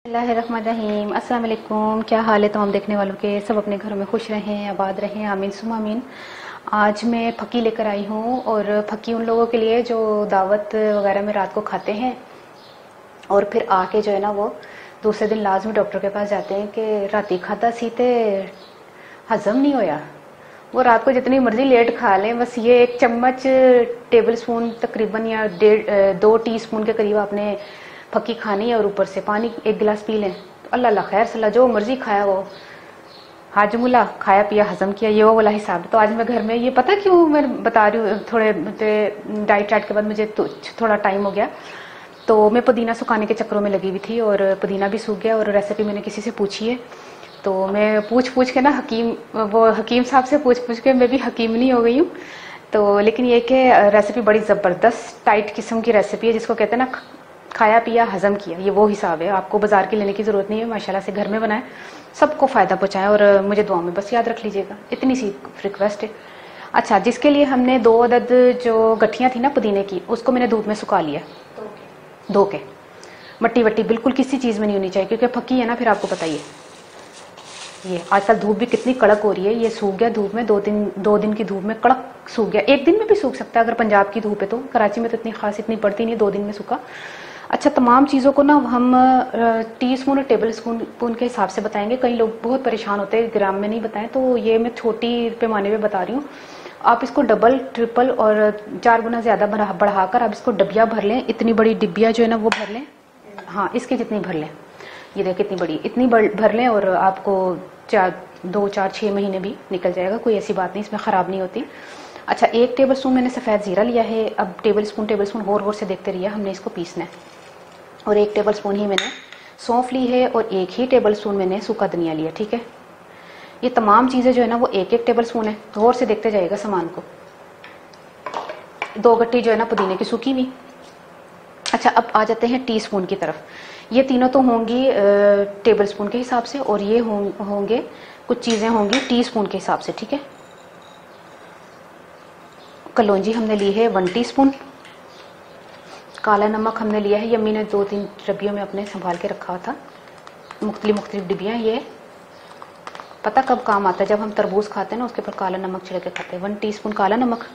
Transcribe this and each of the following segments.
बिस्मिल्लाहिर्रहमानिर्रहीम। अस्सलाम वालेकुम। क्या हाल है तमाम देखने वालों के? सब अपने घरों में खुश रहें, आबाद रहें, आमीन सुम्मा आमीन। आज मैं फ़की लेकर आई हूँ और फ़की उन लोगों के लिए जो दावत वगैरह में रात को खाते हैं और फिर आके जो है ना वो दूसरे दिन लाजमी डॉक्टर के पास जाते हैं कि राती खाता सी ते हजम नहीं होया। वो रात को जितनी मर्जी लेट खा लें, बस ये एक चम्मच टेबल स्पून तकरीबन या 2 टीस्पून के करीब आपने फक्की खानी है और ऊपर से पानी 1 गिलास पी लें तो अल्लाह ला खैर सला जो मर्जी खाया वो हाजमुला खाया पिया हजम किया, ये वो वाला हिसाब। तो आज मैं घर में ये पता क्यों मैं बता रही हूँ, थोड़े डाइट चार्ट के बाद मुझे तो थोड़ा टाइम हो गया तो मैं पुदीना सुखाने के चक्करों में लगी हुई थी और पुदीना भी सूख गया और रेसिपी मैंने किसी से पूछी है तो मैं पूछ के ना हकीम साहब से पूछ के मैं भी हकीमनी हो गई हूँ। तो लेकिन ये कि रेसिपी बड़ी ज़बरदस्त टाइट किस्म की रेसिपी है जिसको कहते हैं ना खाया पिया हजम किया, ये वो हिसाब है। आपको बाजार की लेने की ज़रूरत नहीं है, माशाल्लाह से घर में बनाए, सबको फ़ायदा पहुँचाएं और मुझे दुआ में बस याद रख लीजिएगा, इतनी सी रिक्वेस्ट है। अच्छा, जिसके लिए हमने 2 अदद जो गठियाँ थी ना पुदीने की उसको मैंने धूप में सुखा लिया, धो के मट्टी वट्टी बिल्कुल किसी चीज़ में नहीं होनी चाहिए क्योंकि फकी है ना, फिर आपको पता ही है। ये आजकल धूप भी कितनी कड़क हो रही है, ये सूख गया धूप में, 2 दिन की धूप में कड़क सूख गया। 1 दिन में भी सूख सकता है अगर पंजाब की धूप है तो, कराची में तो इतनी खास इतनी पड़ती नहीं, 2 दिन में सूखा। अच्छा, तमाम चीज़ों को ना हम टीस्पून और टेबल स्पून के हिसाब से बताएंगे। कई लोग बहुत परेशान होते हैं ग्राम में नहीं बताएं, तो ये मैं छोटी पैमाने पे बता रही हूँ। आप इसको डबल ट्रिपल और 4 गुना ज़्यादा बढ़ाकर आप इसको डबिया भर लें, इतनी बड़ी डिब्बिया जो है ना वो भर लें, हाँ इसकी जितनी भर लें, ये देखिए कितनी बड़ी, इतनी भर लें और आपको 2, 4, 6 महीने भी निकल जाएगा, कोई ऐसी बात नहीं, इसमें ख़राब नहीं होती। अच्छा, 1 टेबल स्पून मैंने सफ़ेद ज़ीरा लिया है। अब टेबल स्पून गौर से देखते रहिए, हमने इसको पीसना है। और 1 टेबल स्पून ही मैंने सौंफ ली है और 1 ही टेबल स्पून मैंने सूखा धनिया लिया, ठीक है। ये तमाम चीज़ें जो है ना वो 1 टेबल स्पून है, गौर से देखते जाइएगा सामान को। 2 गट्टी जो है ना पुदीने की सूखी हुई। अच्छा, अब आ जाते हैं टी स्पून की तरफ। ये तीनों तो होंगी टेबल स्पून के हिसाब से और ये होंगे कुछ चीज़ें होंगी टी स्पून के हिसाब से, ठीक है। कलौंजी हमने ली है 1 टीस्पून। काला नमक हमने लिया है, यम्मी ने 2-3 डब्बियों में अपने संभाल के रखा था, मुख्तलिफ डिब्बियाँ। ये पता कब काम आता है, जब हम तरबूज खाते हैं ना उसके ऊपर काला नमक छिड़क के खाते हैं। 1 टीस्पून काला नमक।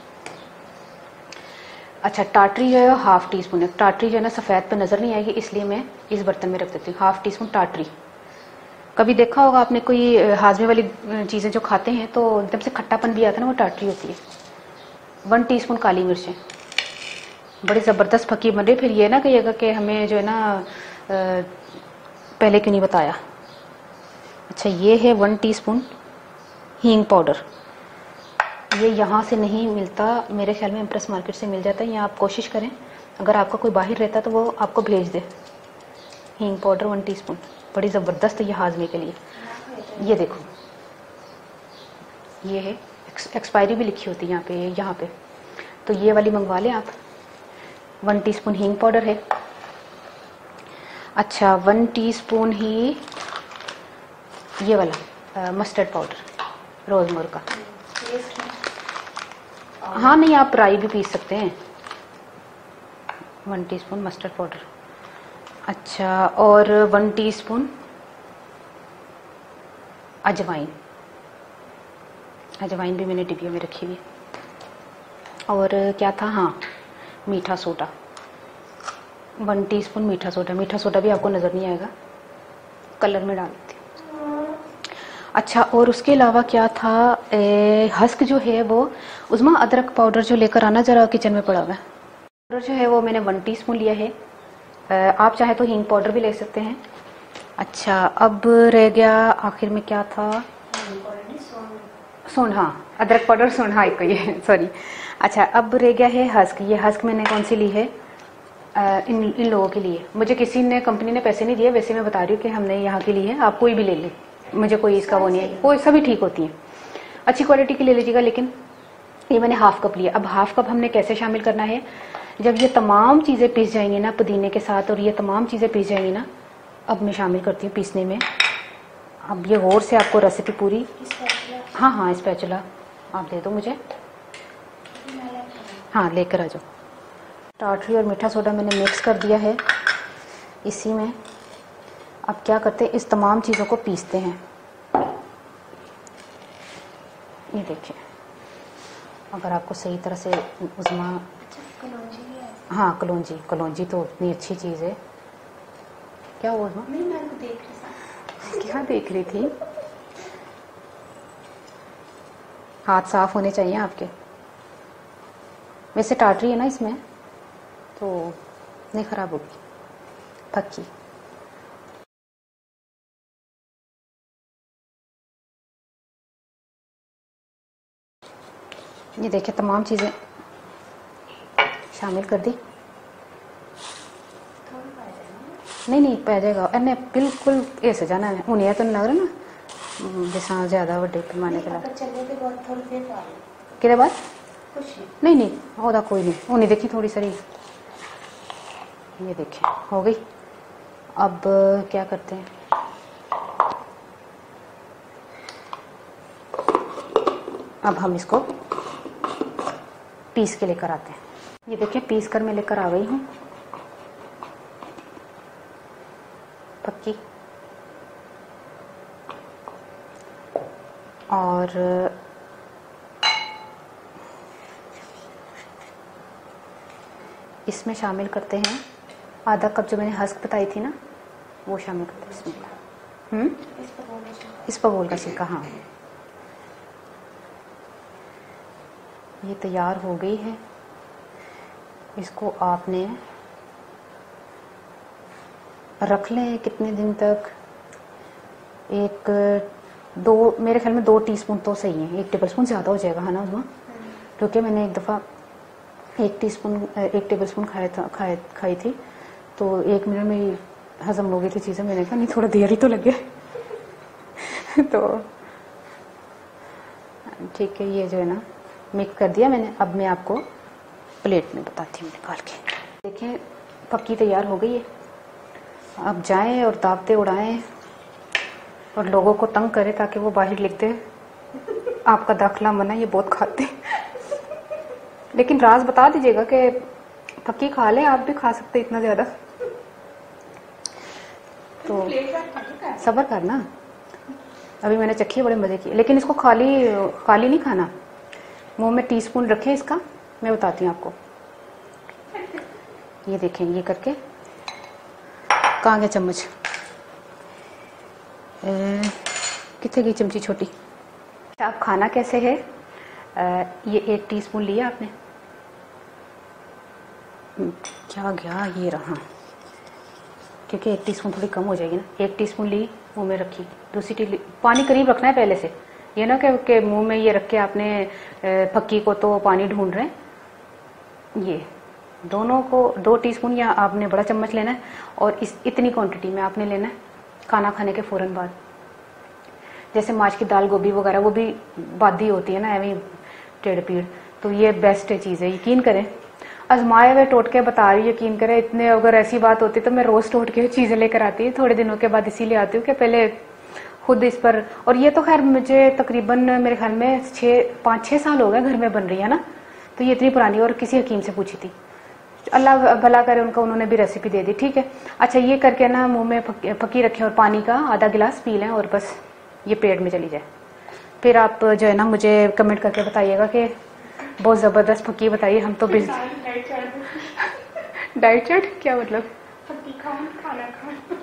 अच्छा, टाटरी जो है 1/2 टीस्पून है। टाटरी जो है ना सफ़ेद पे नज़र नहीं आएगी, इसलिए मैं इस बर्तन में रख देती हूँ। 1/2 टीस्पून टाटरी। कभी देखा होगा आपने कोई हाजमे वाली चीज़ें जो खाते हैं तो एकदम से खट्टापन भी आता है ना, वो टाटरी होती है। 1 टीस्पून काली मिर्चें, बड़ी ज़बरदस्त फकी बन रही। फिर ये ना कहिएगा कि हमें जो है ना पहले क्यों नहीं बताया। अच्छा, ये है 1 टीस्पून हींग पाउडर। ये यहाँ से नहीं मिलता, मेरे ख्याल में इम्प्रेस मार्केट से मिल जाता है, या आप कोशिश करें अगर आपका कोई बाहर रहता तो वो आपको भेज दे। हींग पाउडर 1 टीस्पून, बड़ी ज़बरदस्त है ये हाजमे के लिए। ये देखो, ये है, एक्सपायरी भी लिखी होती है यहाँ पे, तो ये वाली मंगवा लें आप। 1 टीस्पून हींग पाउडर है। अच्छा, 1 टीस्पून ही ये वाला मस्टर्ड पाउडर रोजमोर का। हाँ नहीं, आप राई भी पीस सकते हैं। 1 टीस्पून मस्टर्ड पाउडर। अच्छा, और 1 टीस्पून अजवाइन। अजवाइन भी मैंने डिब्बियों में रखी हुई है। और क्या था, हाँ मीठा सोडा, 1 टीस्पून मीठा सोडा। मीठा सोडा भी आपको नज़र नहीं आएगा, कलर में डाल देती हूँ। अच्छा, और उसके अलावा क्या था, हस्क जो है वो उस्मा अदरक पाउडर जो लेकर आना ज़रा, किचन में पड़ा हुआ है। पाउडर जो है वो मैंने 1 टीस्पून लिया है। आप चाहे तो हींग पाउडर भी ले सकते हैं। अच्छा, अब रह गया आखिर में क्या था, सोन, हाँ अदरक पाउडर, सोन, हाँ एक ये सॉरी। अच्छा, अब रह गया है हस्क। ये हस्क मैंने कौन सी ली है, इन लोगों के लिए। मुझे किसी ने, कंपनी ने पैसे नहीं दिए, वैसे मैं बता रही हूँ कि हमने यहाँ के लिए है, आप कोई भी ले लें, मुझे कोई इसका वो नहीं है, कोई सभी ठीक होती हैं, अच्छी क्वालिटी की ले लीजिएगा। लेकिन ये मैंने 1/2 कप लिया। अब 1/2 कप हमने कैसे शामिल करना है, जब ये तमाम चीज़ें पीस जाएंगी ना पुदीने के साथ और ये तमाम चीज़ें पीस जाएंगी ना, अब मैं शामिल करती हूँ पीसने में। अब ये गौर से आपको रेसिपी पूरी, हाँ स्पैचुला आप दे दो मुझे, हाँ लेकर आ जाओ। टाटरी और मीठा सोडा मैंने मिक्स कर दिया है इसी में। अब क्या करते हैं, इस तमाम चीज़ों को पीसते हैं। ये देखिए, अगर आपको सही तरह से उज़मा, कलौंजी भी है। हाँ कलौंजी, कलौंजी तो इतनी अच्छी चीज़ है। क्या हुआ उज़मा? नहीं, मैं तो देख रही थी। क्या देख रही थी? हाथ साफ होने चाहिए आपके। वैसे टाटरी है ना इसमें, तो नहीं खराब होगी फक्की। ये देखिए तमाम चीज़ें शामिल कर दी। नहीं नहीं पै जाएगा, इन्हें बिल्कुल ऐसे जाना है। उन्हें तो नहीं लग रहा ना जिस ज़्यादा बड़े पैमाने के बाद बाद नहीं नहीं होता कोई नहीं। उन्हें देखी थोड़ी सारी, ये देखिए हो गई। अब क्या करते हैं, अब हम इसको पीस के लेकर आते हैं। ये देखिए पीस कर मैं लेकर आ गई हूँ फक्की। और इसमें शामिल करते हैं आधा कप जो मैंने हस्क बताई थी ना, वो शामिल करते हैं इसमें। इस पगोल का छिलका, हाँ। ये तैयार हो गई है। इसको आपने रख लें कितने दिन तक, एक दो, मेरे ख्याल में 2 टीस्पून तो सही है। 1 टेबलस्पून ज़्यादा हो जाएगा है ना उसमें, क्योंकि मैंने एक दफ़ा 1 टेबलस्पून खाई थी, तो 1 मिनट में ही हजम हो गई थी चीज़ें। मैंने कहा नहीं थोड़ा देर ही तो लगे तो ठीक है, ये जो है ना मिक्स कर दिया मैंने। अब मैं आपको प्लेट में बताती हूँ निकाल के। देखें फक्की तैयार हो गई है। अब जाएं और दावतें उड़ाएं और लोगों को तंग करें ताकि वो बाहर लिख दे आपका दाखिला मना, ये बहुत खाते लेकिन राज बता दीजिएगा कि फक्की खा लें, आप भी खा सकते इतना ज़्यादा। तो सब्र करना, अभी मैंने चखी बड़े मज़े की। लेकिन इसको खाली नहीं खाना, मुंह में टीस्पून रखें इसका, मैं बताती हूँ आपको। ये देखें, ये करके, कहाँ गया चम्मच, कितने गई चमची छोटी। आप खाना कैसे है, ये 1 टीस्पून लिया आपने, क्या गया, ये रहा, क्योंकि 1 टीस्पून थोड़ी कम हो जाएगी ना। 1 टीस्पून ली, मुंह में रखी। दूसरी पानी करीब रखना है पहले से, ये ना कि मुंह में ये रख के आपने फक्की को तो पानी ढूंढ रहे हैं। ये दोनों को 2 टीस्पून या आपने बड़ा चम्मच लेना है, और इतनी क्वांटिटी में आपने लेना है खाना खाने के फ़ौरन बाद। जैसे माछ की दाल, गोभी वगैरह, वो भी बादी होती है ना एवं टेढ़ पीड़, तो ये बेस्ट चीज़ है, यकीन करें। आजमाए हुए टोटके बता रही, यकीन करें। इतने अगर ऐसी बात होती तो मैं रोज़ टोटके चीज़ें लेकर आती, थोड़े दिनों के बाद इसीलिए आती हूँ कि पहले खुद इस पर। और ये तो खैर मुझे तकरीबन मेरे ख्याल में 5-6 साल हो गए घर में बन रही है ना, तो ये इतनी पुरानी, और किसी हकीम से पूछी थी, अल्लाह भला करे उनका, उन्होंने भी रेसिपी दे दी। ठीक है, अच्छा ये करके ना मुंह में फक्की रखें और पानी का आधा गिलास पी लें, और बस ये पेट में चली जाए। फिर आप जो है ना मुझे कमेंट करके बताइएगा कि बहुत ज़बरदस्त फक्की बताइए। हम तो डाइट चार्ट क्या मतलब, फक्की खाओ, खाना खाओ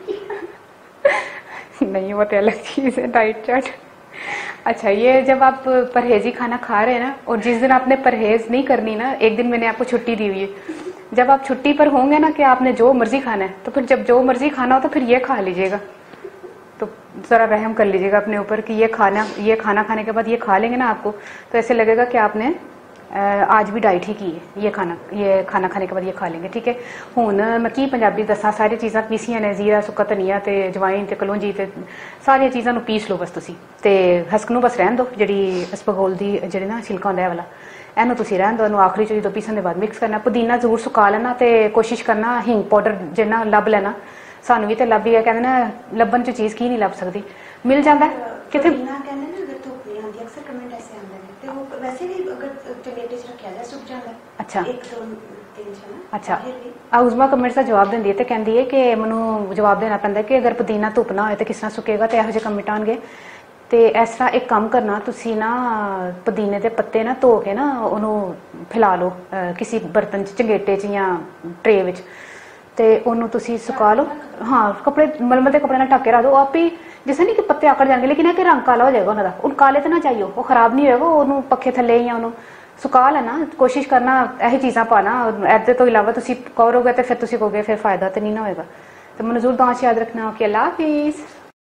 नहीं वो तो अलग चीज़ है डाइट चार्ट। अच्छा, ये जब आप परहेजी खाना खा रहे हैं ना, और जिस दिन आपने परहेज नहीं करनी ना, एक दिन मैंने आपको छुट्टी दी हुई है, जब आप छुट्टी पर होंगे ना कि आपने जो मर्जी खाना है, तो फिर जब जो मर्जी खाना हो तो फिर ये खा लीजिएगा। तो ज़रा रहम कर लीजिएगा अपने ऊपर कि ये खाना खाने के बाद ये खा लेंगे ना आपको, तो ऐसे लगेगा कि आपने आज भी डाइट ही की है। ये खाना खाने के बाद ये खा लेंगे। ठीक है, हुन मैं की पंजाबी दसा, सारी चीज़ां पीसियां ने, जीरा, सुक्का धनिया ते जवाइन ते कलौंजी ते सारियां चीज़ां नूं पीस लो बस तुसी, ते हस्क नूं बस रहन दो, ਜਿਹੜੀ अस्पगोल ਦੀ ਜਿਹੜੀ ना छिलका ਹੁੰਦਾ है वाला, ਇਹਨੂੰ ਤੁਸੀਂ ਰਹਿਣ ਦਿਓ। ਇਹਨੂੰ आखिरी 'ਚ ਜਦੋਂ पीसन के बाद मिक्स करना। पुदीना जरूर सुका लेना, ਤੇ कोशिश करना ਹਿੰਗ पाउडर ਜਿੰਨਾ ਲੱਭ ਲੈਣਾ। ਸਾਨੂੰ ਵੀ ਤੇ ਲੱਭ ਹੀ ਕਹਿੰਦੇ ਨਾ, ਲੱਭਣ 'ਚ ਚੀਜ਼ ਕੀ ਨਹੀਂ ਲੱਭ ਸਕਦੀ, ਮਿਲ ਜਾਂਦਾ ਕਿਤੇ। अक्सर कमेंट ऐसे आते हैं, तो वो वैसे भी अगर टमेटे से रखा जाए सूख जाता है। अच्छा, 1-2 दिन ਅੱਛਾ ਉਜ਼ਮਾ ਕਮੈਂਟਸ ਦਾ ਜਵਾਬ ਦਿੰਦੀ ਹੈ ਤੇ ਕਹਿੰਦੀ ਹੈ ਕਿ ਮੈਨੂੰ ਜਵਾਬ ਦੇਣਾ ਪੈਂਦਾ ਕਿ ਅਗਰ ਪੁਦੀਨਾ ਧੁੱਪ ਨਾ ਹੋਏ ਤੇ ਕਿਸ ਤਰ੍ਹਾਂ ਸੁੱਕੇਗਾ ਤੇ ਇਹੋ ਜਿਹੇ ਕਮੈਂਟ ਆਉਣਗੇ। ਤੇ ਇਸ ਤਰ੍ਹਾਂ ਇੱਕ ਕੰਮ ਕਰਨਾ ਤੁਸੀਂ ਨਾ ਪੁਦੀਨੇ ਦੇ ਪੱਤੇ ਨਾ ਧੋ ਕੇ ਨਾ ਉਹਨੂੰ ਫੈਲਾ ਲਓ ਕਿਸੇ ਬਰਤਨ 'ਚ ਚੰਗੇਟੇ 'ਚ ਜਾਂ ਟਰੇ ਵਿੱਚ ਤੇ ਉਹਨੂੰ ਤੁਸੀਂ ਸੁਕਾ ਲਓ। ਹਾਂ ਕੱਪੜੇ ਮਲਮਲ ਦੇ ਕੱਪੜੇ ਨਾਲ ਢੱਕ ਕੇ ਰੱਖ ਦਿਓ ਆਪ ਹੀ ਜਿਸ ਨਹੀਂ ਕਿ ਪੱਤੇ ਆਕੜ ਜਾਣਗੇ ਲੇਕਿਨ ਇਹ ਕਿ ਰੰਗ ਕਾਲਾ ਹੋ ਜਾਏਗਾ ਉਹਨਾਂ ਦਾ। ਉਹ ਕਾਲੇ ਤੇ ਨਾ ਚਾਹੀਓ ਉਹ ਖਰਾਬ ਨਹੀਂ ਹੋਏਗਾ ਉਹਨੂੰ ਪੱਖੇ ਥੱਲੇ ਜਾਂ ਉਹਨੂੰ ਸੁਕਾ ਲੈਣਾ। ਕੋਸ਼ਿਸ਼ ਕਰਨਾ ਇਹੀ ਚੀਜ਼ਾਂ ਪਾਣਾ ਇਹਦੇ ਤੋਂ ਇਲਾਵਾ ਤੁਸੀਂ ਕਰੋਗੇ ਤੇ ਫਿਰ ਤੁਸੀਂ ਕਹੋਗੇ ਫਿਰ ਫਾਇਦਾ ਤੇ ਨਹੀਂ ਨਾ ਹੋਏਗਾ। ਤੇ ਮੈਨੂੰ ਜ਼ਰੂਰ ਦੁਆ 'ਚ ਯਾਦ ਰੱਖਣਾ ਕਿ ਅੱਲਾ ਹਾਫਿਜ਼।